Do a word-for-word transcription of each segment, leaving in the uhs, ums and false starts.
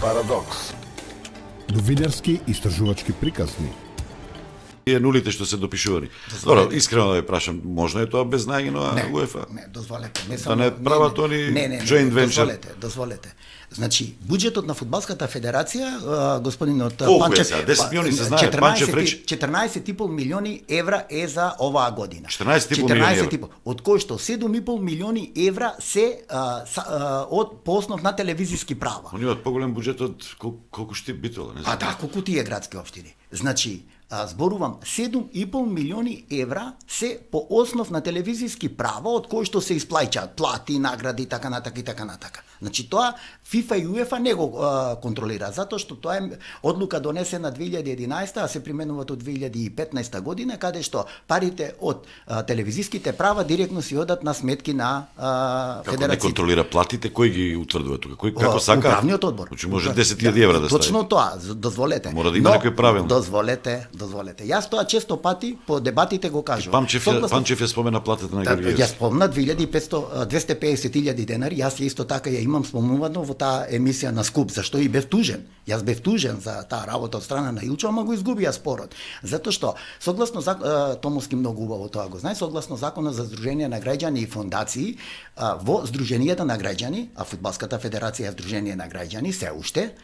Парадокс. Новинарски истражувачки приказни. Тие нулите што се допишувани. Добро, искрено да ве прашам, можно е тоа без најино УЕФА? Не, дозволете. Не само, да не прават они joint venture. Дозволете, дозволете. Значи, буџетот на фудбалската федерација, господинот Панчев, десет милиони се знае, Панчев рече четрнаесет и пол милиони евра е за оваа година. четрнаесет и пол милиони евра. Од кои што седум и пол милиони евра се а, са, а, од по основ на телевизиски права. Они имаат поголем буџет од кол, колку ще битола, не знам. А да, колку тие градски општини. Значи, а, зборувам, седум и пол милиони евра се по основ на телевизиски права од кои што се исплаќаат плати, награди, така натака и така натака. Значи тоа ФИФА и УЕФА не го а, контролира, затоа што тоа е одлука донесена две илјади и единаесета, а се применуваат од две илјади и петнаесета година, каде што парите од а, телевизиските права директно си одат на сметки на а, Како федерацијата. не контролира платите, кој ги утврдува тука? Кој како сака? Управниот одбор. Значи може десет илјади евра да стави. Точно тоа, дозволете. Мора да има некој правилник. Дозволете, дозволете. Јас тоа често пати по дебатите го кажувам. Панчев, Согласно... Панчев ја спомена платата на Георгиевски. Ја спомна две илјади и петстотини двесте и песет илјади денари, јас ја исто така ја имам спомнувано во таа емисија на Скуп, зашто и бев тужен. Јас бев тужен за таа работа од страна на Илчо, ама го изгубија спорот. Затоа што согласно закон, Томовски многу убаво тоа го знае, согласно законот за здружение на граѓани и фондации, во здруженијата на граѓани, а фудбалската федерација е здружение на граѓани се уште,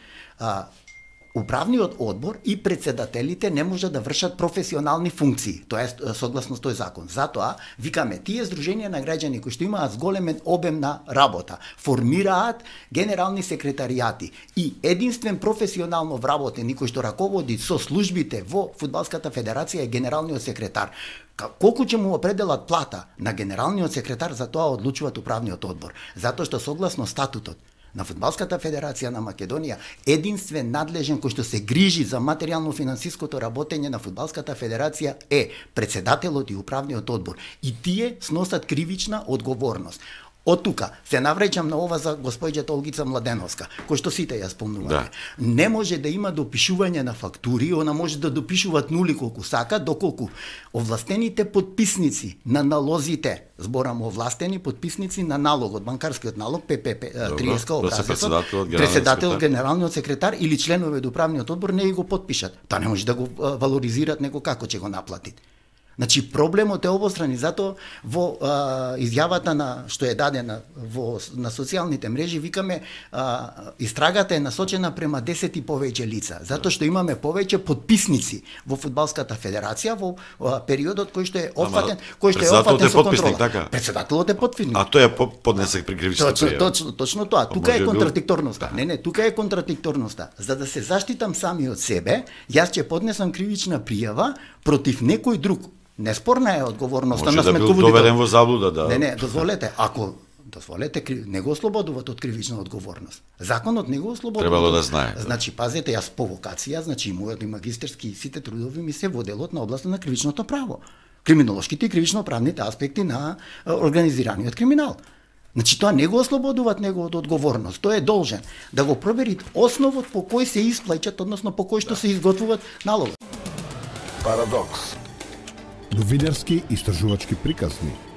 управниот одбор и председателите не може да вршат професионални функции, тоа е согласно тој закон. Затоа, викаме, тие здруженија на граѓани кои што имаат зголемен обем на работа, формираат генерални секретаријати и единствен професионално вработен кој што раководи со службите во фудбалската федерација е генералниот секретар. Колку ќе му определат плата на генералниот секретар, за тоа одлучуваат управниот одбор. Затоа што согласно статутот на Фудбалската федерација на Македонија, единствен надлежен кој што се грижи за материјално-финансиското работење на Фудбалската федерација е председателот и управниот одбор. И тие сносат кривична одговорност. Од тука се навраќам на ова за господјата Олгица Младеновска, кој што сите ја спомнуваме. Да. Не може да има допишување на фактури, она може да допишуваат нули колку сака, доколку овластените подписници на налозите, зборам овластени подписници на налогот, банкарскиот налог, П П П триесет образецот, председател, генералниот секретар или членови од управниот одбор не го потпишат. Та не може да го валоризират него како ќе го наплатит. Значи проблемот е обострани, затоа во а, изјавата на што е дадена во на социјалните мрежи викаме а, истрагата е насочена према десет и повеќе лица, затоа што имаме повеќе подписници во фудбалската федерација во а, периодот кој што е опфатен, кој што е опфатен со контрола. Така. Председателот е подписник. А тој е поднесек при кривичната пријава. Точно, точно тоа. Тука е контрадикторноста. Не, не, тука е контрадикторноста. За да се заштитам сами од себе, јас ќе поднесам кривична пријава против некој друг. Неспорна е одговорноста на сметководител. Може да бил доведен во заблуда, да. Не, не, дозволете, ако дозволете, не го ослободуваат од кривична одговорност. Законот не го ослободува. Требало да знае. Значи, пазете, јас по вокација, значи мојот и магистерски сите трудови ми се во делот на област на кривичното право. Криминолошките и кривично-правните аспекти на организираниот криминал. Значи, тоа не го ослободуваат него од одговорност. Тој е должен да го провери основот по кој се исплаќат, односно по кој што се изготвуваат налози. Парадокс. Новинарски истражувачки приказни.